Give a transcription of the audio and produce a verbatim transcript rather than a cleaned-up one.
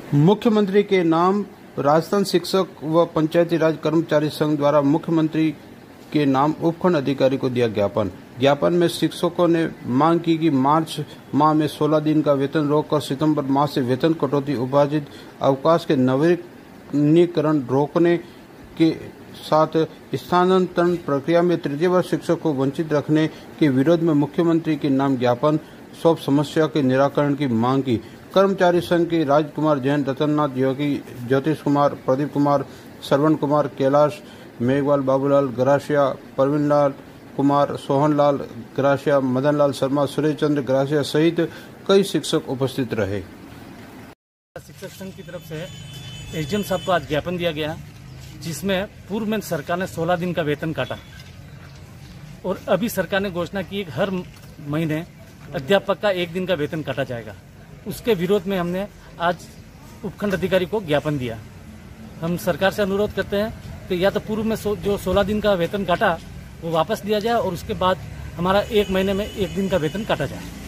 मुख्यमंत्री के नाम राजस्थान शिक्षक व पंचायती राज कर्मचारी संघ द्वारा मुख्यमंत्री के नाम उपखंड अधिकारी को दिया ज्ञापन। ज्ञापन में शिक्षकों ने मांग की कि मार्च माह में सोलह दिन का वेतन रोककर सितंबर माह से वेतन कटौती, उपार्जित अवकाश के नवीनीकरण रोकने के साथ स्थानांतरण प्रक्रिया में तृतीय वर्ष शिक्षक को वंचित रखने के विरोध में मुख्यमंत्री के नाम ज्ञापन सौंप समस्या के निराकरण की मांग की। कर्मचारी संघ के राजकुमार जैन, रतननाथ योगी, ज्योतिष कुमार, प्रदीप कुमार, श्रवण कुमार, कैलाश, मेघवाल, बाबूलाल ग्रासिया, प्रवीणलाल कुमार, सोहनलाल ग्रासिया, मदनलाल शर्मा, सुरेश चंद्र ग्रासिया सहित कई शिक्षक उपस्थित रहे। शिक्षक संघ की तरफ से एसडीएम साहब को आज ज्ञापन दिया गया, जिसमें पूर्व में सरकार ने सोलह दिन का वेतन काटा और अभी सरकार ने घोषणा की कि हर महीने अध्यापक का एक दिन का वेतन काटा जाएगा। उसके विरोध में हमने आज उपखंड अधिकारी को ज्ञापन दिया। हम सरकार से अनुरोध करते हैं कि या तो पूर्व में जो सोलह दिन का वेतन काटा वो वापस दिया जाए और उसके बाद हमारा एक महीने में एक दिन का वेतन काटा जाए।